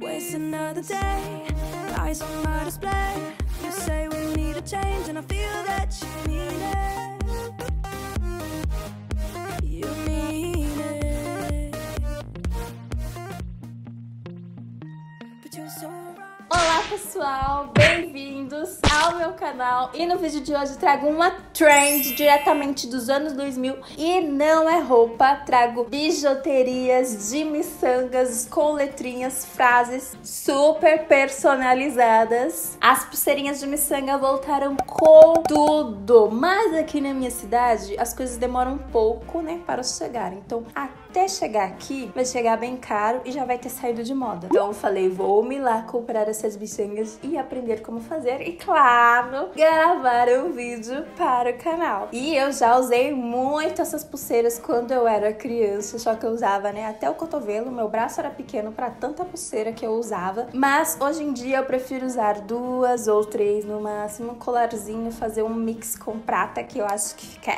Waste another day, eyes on my display. You say we need a change and I feel that you mean it. You mean it. But you're so right. Olá pessoal, bem-vindos ao meu canal. E no vídeo de hoje trago uma trend diretamente dos anos 2000. E não é roupa, trago bijuterias de miçangas com letrinhas, frases super personalizadas. As pulseirinhas de miçanga voltaram com tudo. Mas aqui na minha cidade as coisas demoram um pouco, né, para chegar. Então até chegar aqui vai chegar bem caro e já vai ter saído de moda. Então eu falei, vou-me lá comprar essas miçangas e aprender como fazer e, claro, gravar um vídeo para o canal. E eu já usei muito essas pulseiras quando eu era criança, só que eu usava, né, até o cotovelo. Meu braço era pequeno para tanta pulseira que eu usava, mas hoje em dia eu prefiro usar 2 ou 3 no máximo, um colarzinho, fazer um mix com prata que eu acho que fica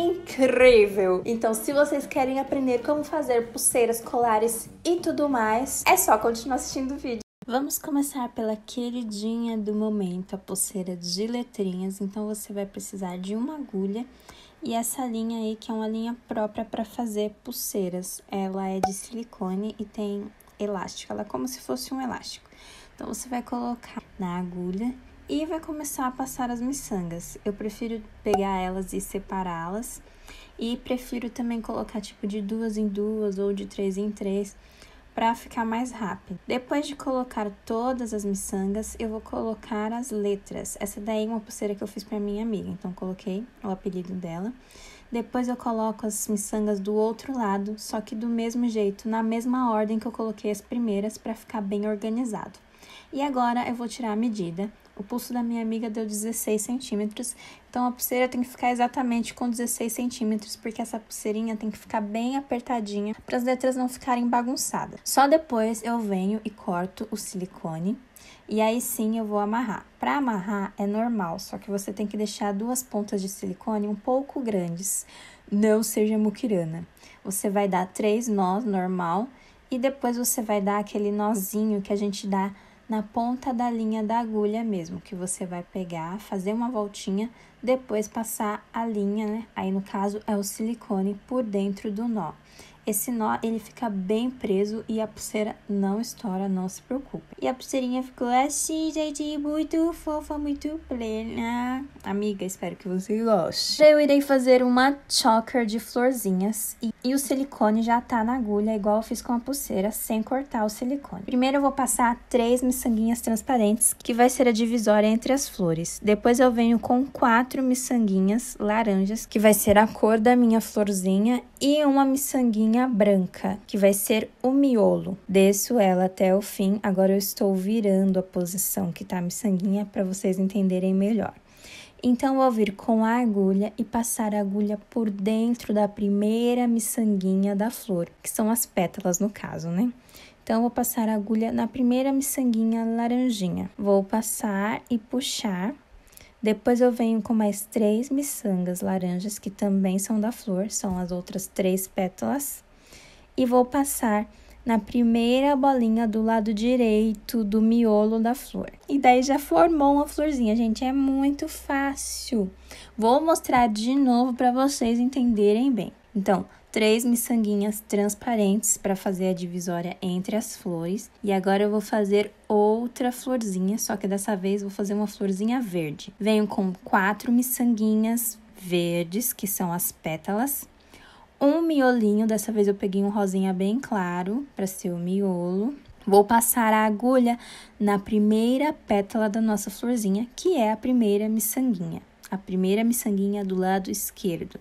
incrível. Então, se vocês querem aprender como fazer pulseiras, colares e tudo mais, é só continuar assistindo o vídeo. Vamos começar pela queridinha do momento, a pulseira de letrinhas. Então você vai precisar de uma agulha e essa linha aí que é uma linha própria para fazer pulseiras. Ela é de silicone e tem elástico, ela é como se fosse um elástico. Então você vai colocar na agulha e vai começar a passar as miçangas. Eu prefiro pegar elas e separá-las e prefiro também colocar tipo de 2 em 2 ou de 3 em 3. Para ficar mais rápido. Depois de colocar todas as miçangas, eu vou colocar as letras. Essa daí é uma pulseira que eu fiz para minha amiga, então coloquei o apelido dela. Depois eu coloco as miçangas do outro lado, só que do mesmo jeito, na mesma ordem que eu coloquei as primeiras, para ficar bem organizado. E agora eu vou tirar a medida. O pulso da minha amiga deu 16 centímetros, então a pulseira tem que ficar exatamente com 16 centímetros, porque essa pulseirinha tem que ficar bem apertadinha para as letras não ficarem bagunçadas. Só depois eu venho e corto o silicone, e aí sim eu vou amarrar. Para amarrar é normal, só que você tem que deixar 2 pontas de silicone um pouco grandes, não seja muquirana. Você vai dar 3 nós normal, e depois você vai dar aquele nozinho que a gente dá na ponta da linha da agulha mesmo, que você vai pegar, fazer uma voltinha, depois passar a linha, né? Aí, no caso, é o silicone por dentro do nó. Esse nó, ele fica bem preso e a pulseira não estoura, não se preocupe. E a pulseirinha ficou assim, gente, muito fofa, muito plena. Amiga, espero que você goste. Eu irei fazer uma choker de florzinhas e o silicone já tá na agulha, igual eu fiz com a pulseira, sem cortar o silicone. Primeiro eu vou passar 3 miçanguinhas transparentes, que vai ser a divisória entre as flores. Depois eu venho com 4 miçanguinhas laranjas, que vai ser a cor da minha florzinha, e uma miçanguinha branca, que vai ser o miolo. Desço ela até o fim. Agora eu estou virando a posição que tá a miçanguinha para vocês entenderem melhor. Então, eu vou vir com a agulha e passar a agulha por dentro da primeira miçanguinha da flor, que são as pétalas no caso, né? Então, eu vou passar a agulha na primeira miçanguinha laranjinha. Vou passar e puxar. Depois eu venho com mais 3 miçangas laranjas, que também são da flor, são as outras 3 pétalas. E vou passar na primeira bolinha do lado direito do miolo da flor. E daí já formou uma florzinha, gente, é muito fácil. Vou mostrar de novo para vocês entenderem bem. Então, 3 miçanguinhas transparentes para fazer a divisória entre as flores. E agora eu vou fazer outra florzinha, só que dessa vez vou fazer uma florzinha verde. Venho com 4 miçanguinhas verdes, que são as pétalas. Um miolinho, dessa vez eu peguei um rosinha bem claro para ser o miolo. Vou passar a agulha na primeira pétala da nossa florzinha, que é a primeira miçanguinha. A primeira miçanguinha do lado esquerdo.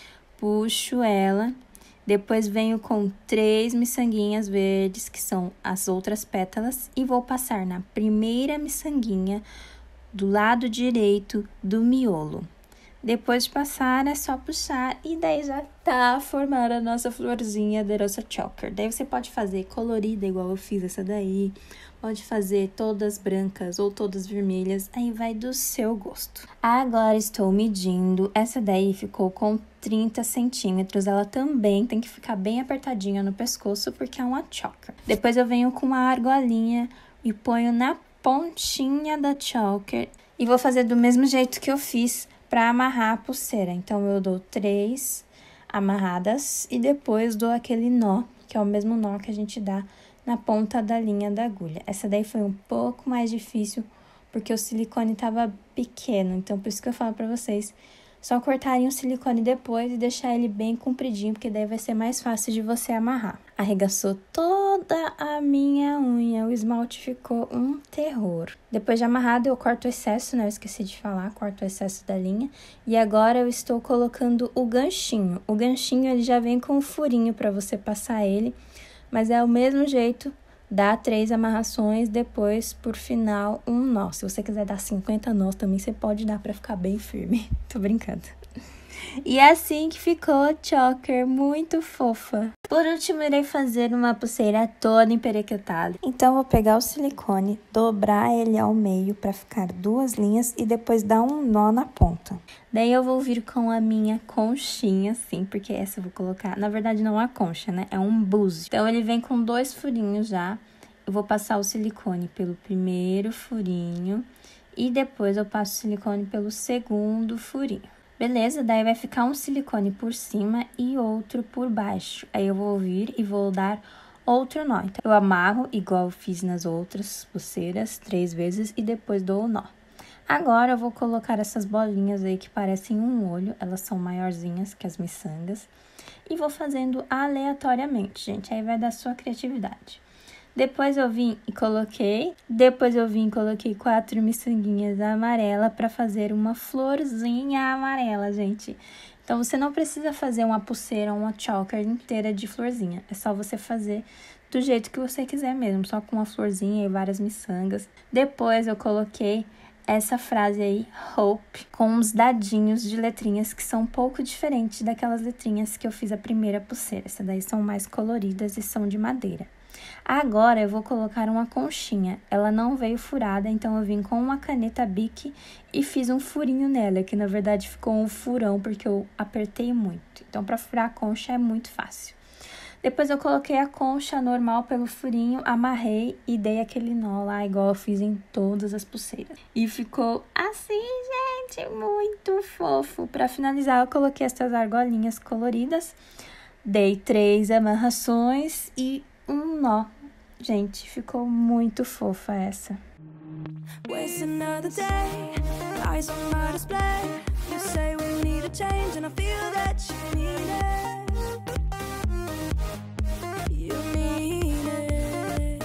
Puxo ela, depois venho com 3 miçanguinhas verdes, que são as outras pétalas, e vou passar na primeira miçanguinha do lado direito do miolo. Depois de passar, é só puxar e daí já tá formada a nossa florzinha de Rosa Choker. Daí você pode fazer colorida, igual eu fiz essa daí. Pode fazer todas brancas ou todas vermelhas, aí vai do seu gosto. Agora estou medindo, essa daí ficou com 30 centímetros. Ela também tem que ficar bem apertadinha no pescoço, porque é uma choker. Depois eu venho com uma argolinha e ponho na pontinha da choker. E vou fazer do mesmo jeito que eu fiz para amarrar a pulseira. Então, eu dou 3 amarradas e depois dou aquele nó, que é o mesmo nó que a gente dá na ponta da linha da agulha. Essa daí foi um pouco mais difícil, porque o silicone estava pequeno. Então, por isso que eu falo para vocês, só cortarem o silicone depois e deixar ele bem compridinho, porque daí vai ser mais fácil de você amarrar. Arregaçou toda a minha unha, o esmalte ficou um terror. Depois de amarrado, eu corto o excesso, né? Eu esqueci de falar, corto o excesso da linha. E agora eu estou colocando o ganchinho. O ganchinho, ele já vem com um furinho para você passar ele, mas é o mesmo jeito. Dá 3 amarrações, depois, por final, um nó. Se você quiser dar 50 nós também, você pode dar pra ficar bem firme. Tô brincando. E é assim que ficou a choker, muito fofa. Por último, irei fazer uma pulseira toda emperequetada. Então, vou pegar o silicone, dobrar ele ao meio pra ficar 2 linhas e depois dar um nó na ponta. Daí, eu vou vir com a minha conchinha, assim, porque essa eu vou colocar... Na verdade, não é uma concha, né? É um búzio. Então, ele vem com 2 furinhos já. Eu vou passar o silicone pelo primeiro furinho e depois eu passo o silicone pelo segundo furinho. Beleza? Daí vai ficar um silicone por cima e outro por baixo. Aí eu vou vir e vou dar outro nó. Então, eu amarro igual eu fiz nas outras pulseiras 3 vezes e depois dou o nó. Agora eu vou colocar essas bolinhas aí que parecem um olho. Elas são maiorzinhas que as miçangas. E vou fazendo aleatoriamente, gente. Aí vai da sua criatividade. Depois eu vim e coloquei 4 miçanguinhas amarelas para fazer uma florzinha amarela, gente. Então, você não precisa fazer uma pulseira ou uma choker inteira de florzinha. É só você fazer do jeito que você quiser mesmo, só com uma florzinha e várias miçangas. Depois eu coloquei essa frase aí, Hope, com uns dadinhos de letrinhas que são um pouco diferentes daquelas letrinhas que eu fiz a primeira pulseira. Essas daí são mais coloridas e são de madeira. Agora, eu vou colocar uma conchinha. Ela não veio furada, então eu vim com uma caneta Bic e fiz um furinho nela, que na verdade ficou um furão, porque eu apertei muito. Então, para furar a concha é muito fácil. Depois eu coloquei a concha normal pelo furinho, amarrei e dei aquele nó lá, igual eu fiz em todas as pulseiras. E ficou assim, gente, muito fofo. Para finalizar, eu coloquei essas argolinhas coloridas, dei 3 amarrações e um nó. Gente, ficou muito fofa essa. Waste another day, eyes on my display. You say we need a change and I feel that you need it. You need it.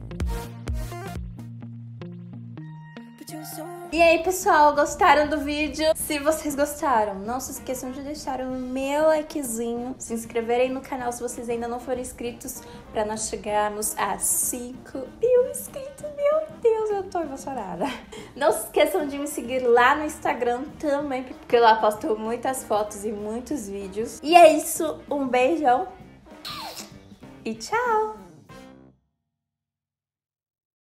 But you're so... E aí, pessoal, gostaram do vídeo? Se vocês gostaram, não se esqueçam de deixar o meu likezinho, se inscreverem no canal se vocês ainda não forem inscritos, para nós chegarmos a 5.000 inscritos. Meu Deus, eu tô emocionada. Não se esqueçam de me seguir lá no Instagram também, porque lá posto muitas fotos e muitos vídeos. E é isso, um beijão e tchau!